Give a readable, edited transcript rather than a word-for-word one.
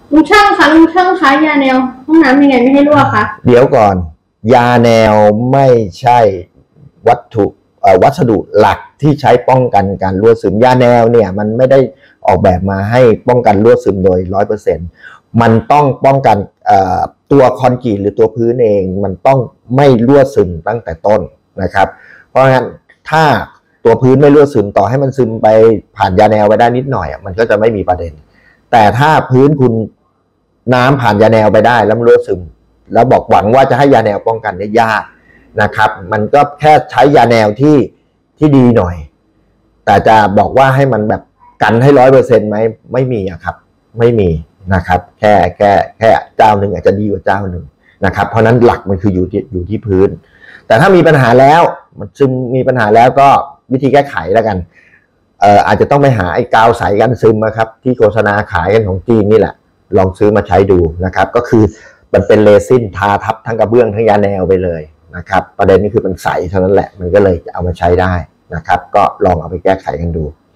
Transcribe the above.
ลุงช่างคะยาแนวห้องน้ำยังไงไม่ให้รั่วคะเดี๋ยวก่อนยาแนวไม่ใช่วัสดุหลักที่ใช้ป้องกันการรั่วซึมยาแนวเนี่ยมันไม่ได้ออกแบบมาให้ป้องกันรั่วซึมโดย 100%มันต้องป้องกันตัวคอนกรีตหรือตัวพื้นเองมันต้องไม่รั่วซึมตั้งแต่ต้นนะครับเพราะงั้นถ้าตัวพื้นไม่รั่วซึมต่อให้มันซึมไปผ่านยาแนวไปได้นิดหน่อยมันก็จะไม่มีประเด็นแต่ถ้าพื้นคุณน้ำผ่านยาแนวไปได้แล้วมันรั่วซึมแล้วบอกหวังว่าจะให้ยาแนวป้องกันได้ยากนะครับมันก็แค่ใช้ยาแนวที่ดีหน่อยแต่จะบอกว่าให้มันแบบกันให้ 100% ไหมไม่มีครับไม่มีนะครับแค่เจ้าหนึ่งอาจจะดีกว่าเจ้าหนึ่งนะครับเพราะนั้นหลักมันคืออยู่ที่พื้นแต่ถ้ามีปัญหาแล้วมันซึมมีปัญหาแล้วก็วิธีแก้ไขแล้วกันอาจจะต้องไปหาไอ้กาวใสกันซึมนะครับที่โฆษณาขายกันของจีนนี่แหละลองซื้อมาใช้ดูนะครับก็คือมันเป็นเรซินทาทับทั้งกระเบื้องทั้งยาแนวไปเลยนะครับประเด็นนี้คือมันใสเท่านั้นแหละมันก็เลยเอามาใช้ได้นะครับก็ลองเอาไปแก้ไขกันดู